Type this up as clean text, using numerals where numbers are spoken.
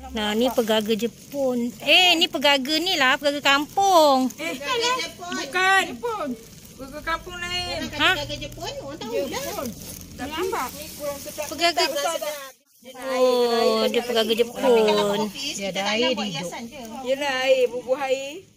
Nah, ni pegaga Jepun. Ni pegaga ni lah, pegaga kampung. Bukan Jepun. Pegaga kampung lain. Pegaga Jepun, orang tahu dah. Tak nampak. Pegaga. Oh, dia pegaga Jepun. Dia ada air di hidup. Yelah air, bubuh air.